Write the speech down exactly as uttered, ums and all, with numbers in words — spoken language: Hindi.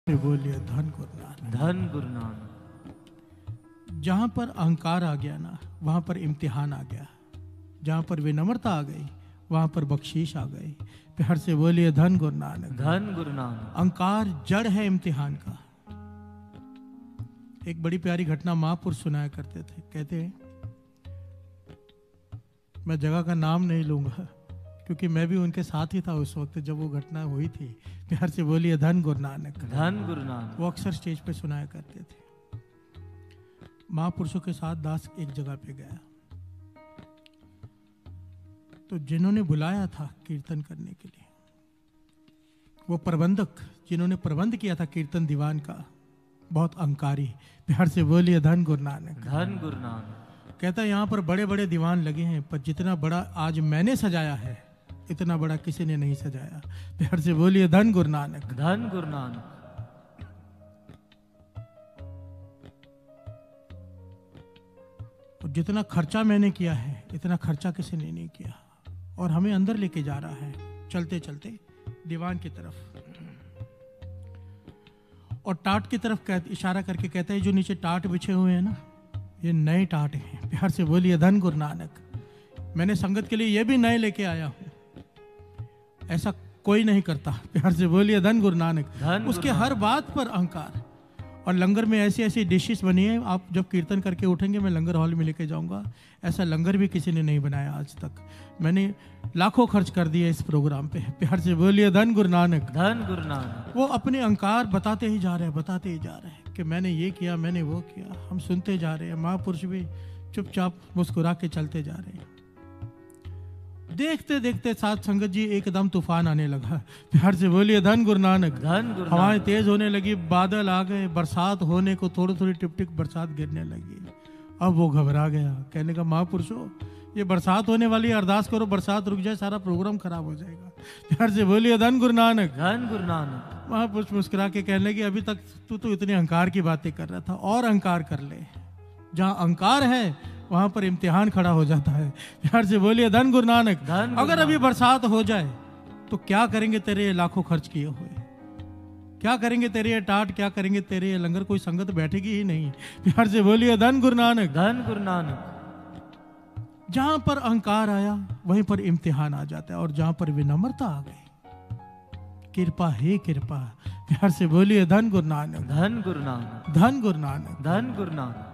बोलिए धन गुरु नानक। धन गुरु नानक। जहाँ पर अहंकार आ गया ना, वहाँ पर इम्तिहान आ गया। जहाँ पर विनम्रता आ गई, वहाँ पर बख्शीश आ गई। प्यार से बोलिए धन गुरु नानक। धन गुरु नानक। अहंकार जड़ है इम्तिहान का। एक बड़ी प्यारी घटना महापुरुष सुनाया करते थे। कहते हैं, मैं जगह का नाम नहीं लूंगा क्योंकि मैं भी उनके साथ ही था उस वक्त जब वो घटना हुई थी। प्यार से बोलिए धन गुरु नानक। धन गुरु नानक। वो अक्सर स्टेज पे सुनाया करते थे। महापुरुषों के साथ दास एक जगह पे गया, तो जिन्होंने बुलाया था कीर्तन करने के लिए, वो प्रबंधक जिन्होंने प्रबंध किया था कीर्तन दीवान का, बहुत अहंकारी। प्यार से बोलिए धन गुरु नानक। धन गुरु नानक। कहता है, यहाँ पर बड़े बड़े दीवान लगे हैं, पर जितना बड़ा आज मैंने सजाया है इतना बड़ा किसी ने नहीं सजाया। प्यार से बोलिए धन गुरु नानक। धन गुरु नानक। और जितना खर्चा मैंने किया है इतना खर्चा किसी ने नहीं किया। और हमें अंदर लेके जा रहा है चलते चलते दीवान की तरफ, और टाट की तरफ कह, इशारा करके कहता है, जो नीचे टाट बिछे हुए हैं ना, ये नए टाट हैं। प्यार से बोलिए धन गुरु नानक। मैंने संगत के लिए ये भी नए लेके आया हूं, ऐसा कोई नहीं करता। प्यार से बोलिए धन गुरु नानक। उसके हर बात पर अहंकार। और लंगर में ऐसी ऐसी डिशेस बनी है, आप जब कीर्तन करके उठेंगे मैं लंगर हॉल में लेके जाऊंगा। ऐसा लंगर भी किसी ने नहीं बनाया आज तक। मैंने लाखों खर्च कर दिए इस प्रोग्राम पे। प्यार से बोलिए धन गुरु नानक। धन गुरु नानक। वो अपने अहंकार बताते ही जा रहे हैं, बताते ही जा रहे हैं कि मैंने ये किया, मैंने वो किया। हम सुनते जा रहे हैं। महापुरुष भी चुपचाप मुस्कुरा के चलते जा रहे हैं। देखते देखते साथ संगत जी एकदम तूफान आने लगा। प्यार से बोलिए धन गुरु नानक। धन गुरु। हवाएं तेज होने लगी, बादल आ गए, बरसात होने को थोड़ी थोड़ी टिप टिप बरसात गिरने लगी। अब वो घबरा गया, कहने का, महापुरुषों ये बरसात होने वाली है, अरदास करो बरसात रुक जाए, सारा प्रोग्राम खराब हो जाएगा। प्यार से बोलिए धन गुरु नानक। धन गुरु नानक। महापुरुष मुस्कुरा के कहने लगे, अभी तक तू तो इतने अहंकार की बातें कर रहा था, और अहंकार कर ले। जहाँ अहंकार है वहां पर इम्तिहान खड़ा हो जाता है। प्यार से बोलिए धन गुरु नानक। अगर अभी बरसात हो जाए तो क्या करेंगे तेरे ये लाखों खर्च किए हुए? क्या करेंगे तेरे ये टाट? क्या करेंगे तेरे ये लंगर? कोई संगत बैठेगी ही नहीं। प्यार से बोलिए धन गुरु नानक। धन गुरु नानक। जहां पर अहंकार आया वहीं पर इम्तिहान आ जाता है, और जहां पर विनम्रता आ गई, कृपा है कृपा। प्यार से बोलिए धन गुरु नानक। धन गुरु नानक। धन गुरु नानक। धन गुरु नानक।